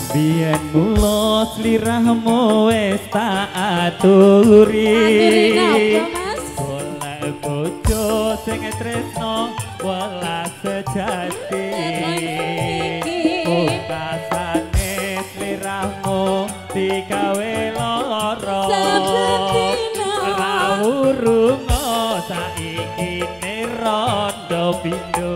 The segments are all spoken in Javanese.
Biyen mula sliramu wis tak aturi. Golek bojo sing tresno welas sejati. Pungkasane sliramu digawe lara. Rawurunga saiki ne rondo pindho.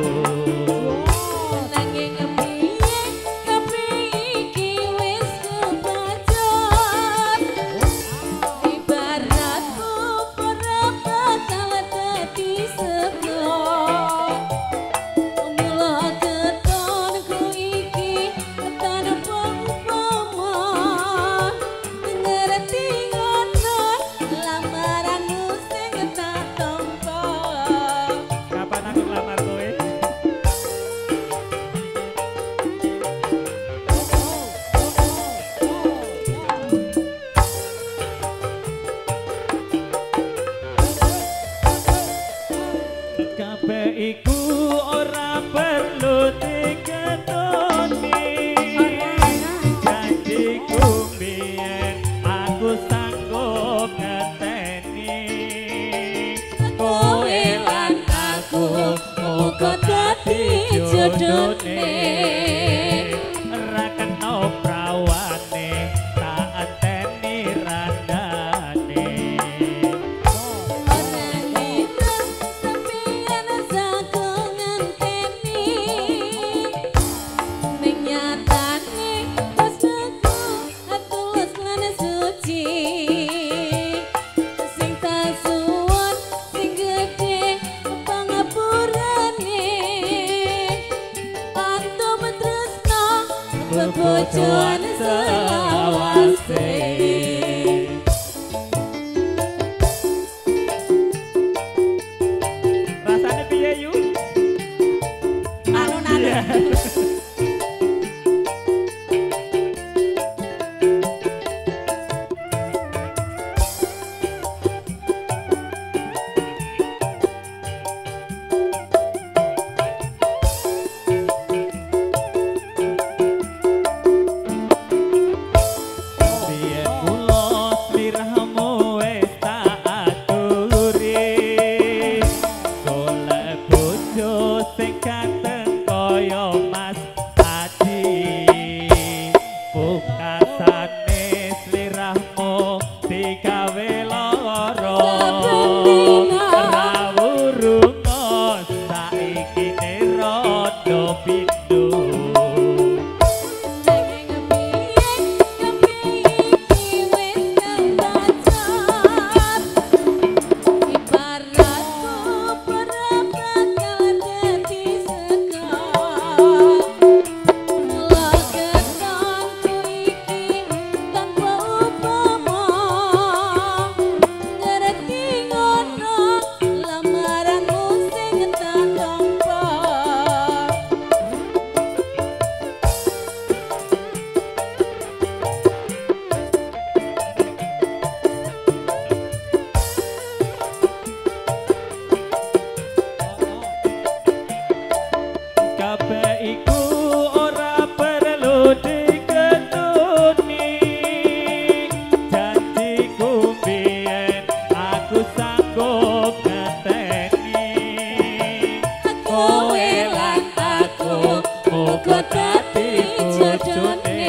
Iku ora perlu diketoni. Janjiku biyen aku sanggup ngeteni. Kowe lan aku muga dadi jodone. Ra kena prawane tak enteni randane. Bojoan selawase. Rasane piye yu? Alun-alun. Sing ganteng kaya Mas Adi. Pungkasane sliramu digawe lara. Rawurunga saiki ne rondo pindho. Kabeh iku ora perlu diketoni. Janjiku biyen aku sanggup ngeteni. Kowe lan aku muga dadi jodone.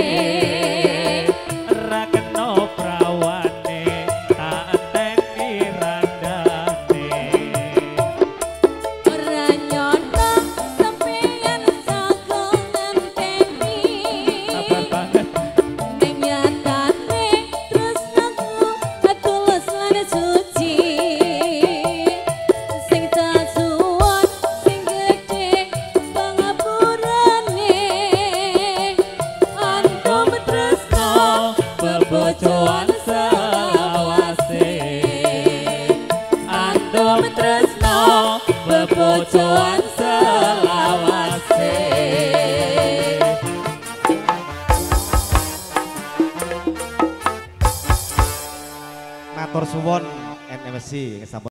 Ra kena prawane tak enteni randane. Ora nyono bojoan selawase. Andom tresno bebojoan selawase. Matur suwun NMC